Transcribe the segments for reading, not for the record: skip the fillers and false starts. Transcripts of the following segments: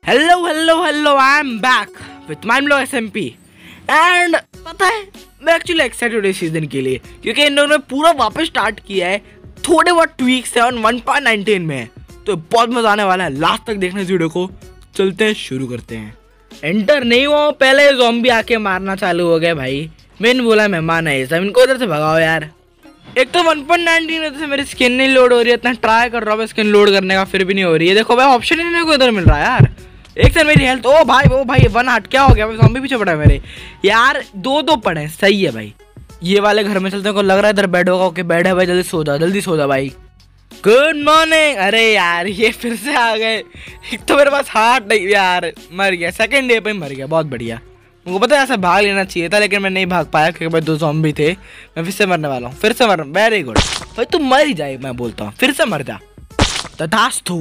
Hello I am back with Mindblow SMP and पता है मैं एक्चुअली एक्साइटेड हूँ इस सीजन के लिए क्योंकि इन लोगों ने पूरा वापस स्टार्ट किया है। थोड़े बहुत ट्वीक्स है और 1.19 में है तो बहुत मजा आने वाला है। लास्ट तक देखने इस वीडियो को। चलते हैं, शुरू करते हैं। एंटर नहीं हुआ पहले ज़ॉम्बी आके मारना चालू हो गया भाई। मैंने बोला मेहमान है सब, इनको इधर से भगाओ यार। एक तो 1.19 से मेरी स्किन नहीं लोड हो रही है, इतना ट्राई कर रहा हूँ स्किन लोड करने का फिर भी नहीं हो रही है। देखो भाई ऑप्शन ही नहीं को इधर मिल रहा है यार। एक से मेरी हेल्थ ओ भाई 1 हट क्या हो गया? ज़ॉम्बी पीछे पड़ा है मेरे यार। दो पड़े सही है भाई। ये वाले घर में चलते हैं, को लग रहा है इधर बेड होगा। ओके बेड है भाई, जल्दी सो जा भाई। Good morning. अरे यार ये फिर से आ गए। एक तो मेरे पास हार्ट नहीं यार, मर गया सेकंड डे पे मर गया। बहुत बढ़िया, मुझे पता है ऐसा भाग लेना चाहिए था लेकिन मैं नहीं भाग पाया क्योंकि भाई 2 ज़ॉम्बी थे। मैं फिर से मरने वाला हूँ, फिर से मर। वेरी गुड भाई, तू मर ही जाए मैं बोलता हूँ, फिर से मर जा। तथास्तु।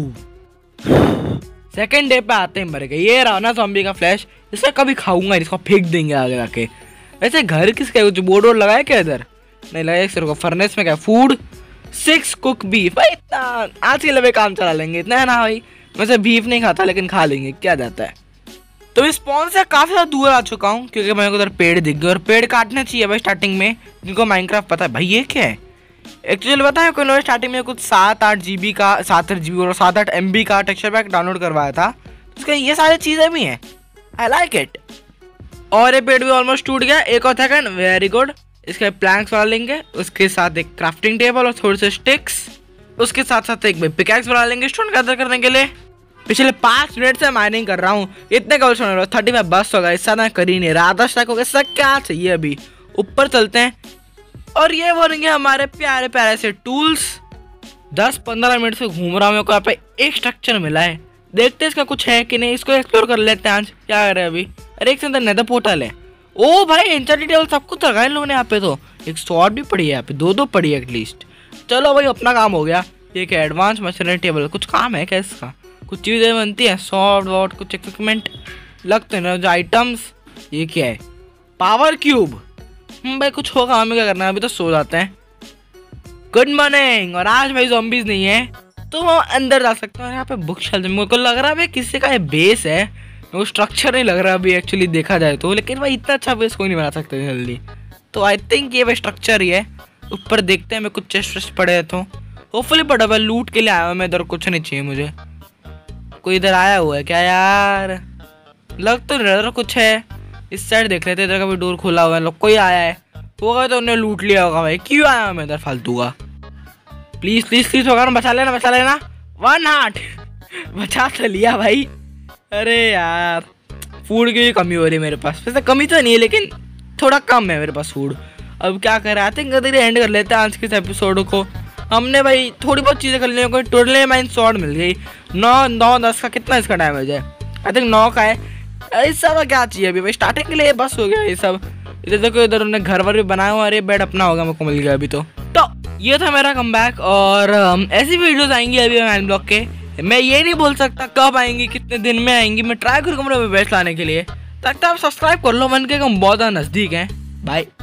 सेकंड डे पे आते हैं मर गए। ये रहा ना ज़ॉम्बी का फ्लैश, इसका कभी खाऊंगा, इसको फेंक देंगे आगे जाके। वैसे घर किसका है? कुछ बोर्ड वोर्ड लगाया क्या इधर? नहीं लगाया। सिर्फ फर्नेस में क्या फूड 6 कुक बीफ भाई। इतना आज के लिए काम चला लेंगे, इतना है ना भाई। वैसे बीफ नहीं खाता लेकिन खा लेंगे, क्या जाता है। तो मैं स्पॉन से काफ़ी ज़्यादा दूर आ चुका हूँ क्योंकि मेरे को उधर पेड़ दिख गए और पेड़ काटने चाहिए भाई स्टार्टिंग में। जिनको माइनक्राफ्ट पता है भाई ये क्या है एक्चुअली पता है। कोई स्टार्टिंग में कुछ 7-8 GB का 7-8 GB और 7-8 MB का टेक्सचर पैक डाउनलोड करवाया था। उसके ये सारी चीज़ें भी हैं, आई लाइक इट। और ये पेड़ भी ऑलमोस्ट टूट गया। एक और सेकंड, वेरी गुड। इसके प्लैंक्स बना लेंगे, उसके साथ एक क्राफ्टिंग टेबल और थोड़े से स्टिक्स। उसके साथ साथ एक पिकैक्स बना लेंगे स्टोन गैदर करने के लिए। पिछले 5 मिनट से माइनिंग कर रहा हूँ, इतने कल सुन रहा हूँ 35 बस होगा, इससे मैं कर ही नहीं रहा। 10 तक हो गया, सब क्या चाहिए अभी। ऊपर चलते हैं और ये बोलेंगे हमारे प्यारे प्यारे से टूल्स। 10-15 मिनट से घूम रहा हूँ, मेरे को यहाँ पे एक स्ट्रक्चर मिला है। देखते हैं इसका कुछ है कि नहीं, इसको एक्सप्लोर कर लेते हैं आज। क्या कर रहे हैं अभी? अरे एक से अंदर नेदर पोर्टल है। ओ भाई एंचेंटेड टेबल सब कुछ लगाए लोगों ने यहाँ पे। तो एक स्वॉर्ड भी पड़ी है यहाँ पे, 2 पड़ी है एटलीस्ट। चलो भाई अपना काम हो गया। ये क्या एडवांस मशीनरी टेबल, कुछ काम है क्या इसका? कुछ चीज़ें बनती है सॉफ्ट वॉट, कुछ इक्विपमेंट लगते हैं ना जो आइटम्स। ये क्या है? Power cube. भाई कुछ होगा, हमें क्या करना है? अभी तो सो जाते हैं। Good morning. और आज भाई ज़ॉम्बीज नहीं है तो हम अंदर जा सकते हैं। यहाँ पे बुक शेल्फ मेरे को लग रहा है भाई किसी का ये बेस है। मेरे को स्ट्रक्चर नहीं लग रहा अभी एक्चुअली देखा जाए तो, लेकिन भाई इतना अच्छा बेस कोई नहीं बना सकते जल्दी। तो आई थिंक ये भाई स्ट्रक्चर ही है। ऊपर देखते हैं, मैं कुछ चेस्ट वेस्ट पड़े हैं तो होपफुली पड़ा हुआ। लूट के लिए आया हूँ मैं इधर, कुछ नहीं चाहिए मुझे। कोई इधर आया हुआ है क्या यार? लग तो इधर कुछ है। इस साइड देख लेते, इधर का भी डोर खुला हुआ है। लोग कोई आया है होगा तो उन्हें लूट लिया होगा भाई। क्यों आया मैं इधर फालतू का? प्लीज होगा ना, बचा लेना 1 हार्ट बचा तो लिया भाई। अरे यार फूड की कमी हो रही है मेरे पास। वैसे कमी तो नहीं है लेकिन थोड़ा कम है मेरे पास फूड। अब क्या करें, आई थिंक इधर एंड कर लेते हैं आज के इस एपिसोड को। हमने भाई थोड़ी बहुत चीज़ें कर ली। कोई टोटल माइन स्वॉर्ड मिल गई। 9-10 का कितना इसका डैमेज है? आई थिंक 9 का है। इस सब क्या चाहिए अभी भाई? स्टार्टिंग के लिए बस हो गया ये सब। इधर देखो, इधर उन्होंने घर वर भी बनाया हुआ। अरे बेड अपना होगा, मेरे को मिल गया अभी तो ये था मेरा कमबैक। और ऐसी वीडियोस आएंगी अभी माइंडब्लॉक के। मैं ये नहीं बोल सकता कब आएंगी, कितने दिन में आएंगी। मैं ट्राई करूँगा बेस्ट लाने के लिए। तक तो आप सब्सक्राइब कर लो, मन के हम बहुत ज़्यादा नज़दीक हैं। बाय।